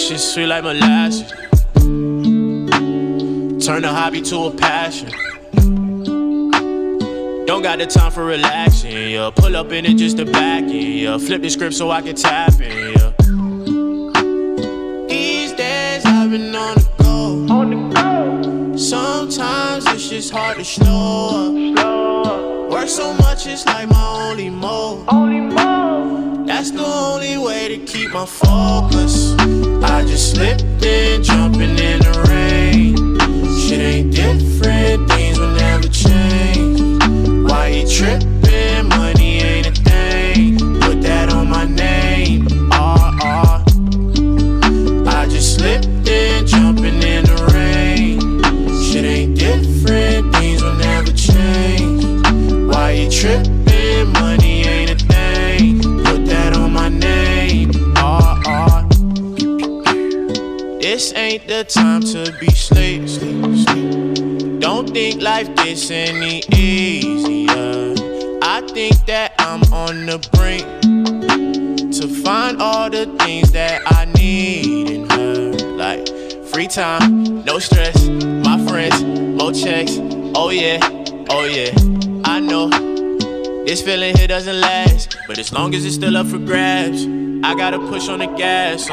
shit sweet like molasses. Turn a hobby to a passion. Don't got the time for relaxing, yeah. Pull up in it just to back it, yeah. Flip the script so I can tap in, yeah. These days I've been on the go. Sometimes it's just hard to slow up. Work so much it's like my only mode. That's the only way to keep my focus. I just slipped in, jumping in the rain. Shit ain't different, things will never change. Why you tripping? Money ain't a thing. Put that on my name. I just slipped in, jumping in the rain. Shit ain't different, things will never change. Why you tripping? Money ain't a thing. Put that on my name. This ain't the time to be sleep. Don't think life gets any easier. I think that I'm on the brink to find all the things that I need in her. Like free time, no stress, my friends, more checks. Oh yeah, I know this feeling here doesn't last, but as long as it's still up for grabs, I gotta push on the gas.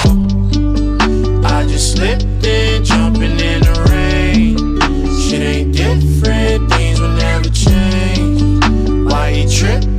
I just slipped in, jumping in the rain. Shit ain't different, things will never change. Why you tripping?